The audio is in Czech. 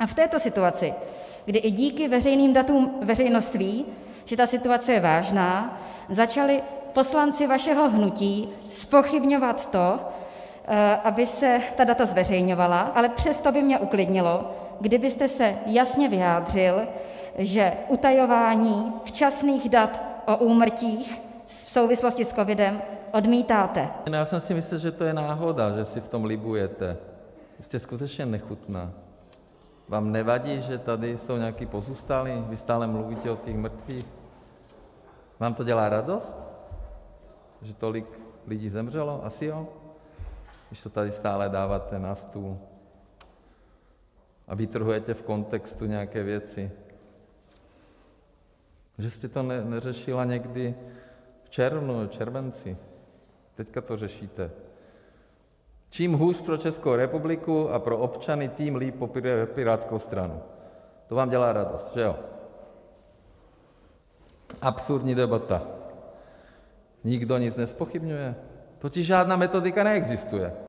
A v této situaci, kdy i díky veřejným datům veřejnost ví, že ta situace je vážná, začali poslanci vašeho hnutí zpochybňovat to, aby se ta data zveřejňovala, ale přesto by mě uklidnilo, kdybyste se jasně vyjádřil, že utajování včasných dat o úmrtích v souvislosti s covidem odmítáte. Já jsem si myslel, že to je náhoda, že si v tom libujete. Jste skutečně nechutná. Vám nevadí, že tady jsou nějaký pozůstalí? Vy stále mluvíte o těch mrtvých. Vám to dělá radost, že tolik lidí zemřelo? Asi jo. Když to tady stále dáváte na stůl a vytrhujete v kontextu nějaké věci. Že jste to neřešila někdy v červnu, v červenci. Teďka to řešíte. Čím hůř pro Českou republiku a pro občany, tím líp pro Pirátskou stranu. To vám dělá radost, že jo? Absurdní debata. Nikdo nic nezpochybňuje. Totiž žádná metodika neexistuje.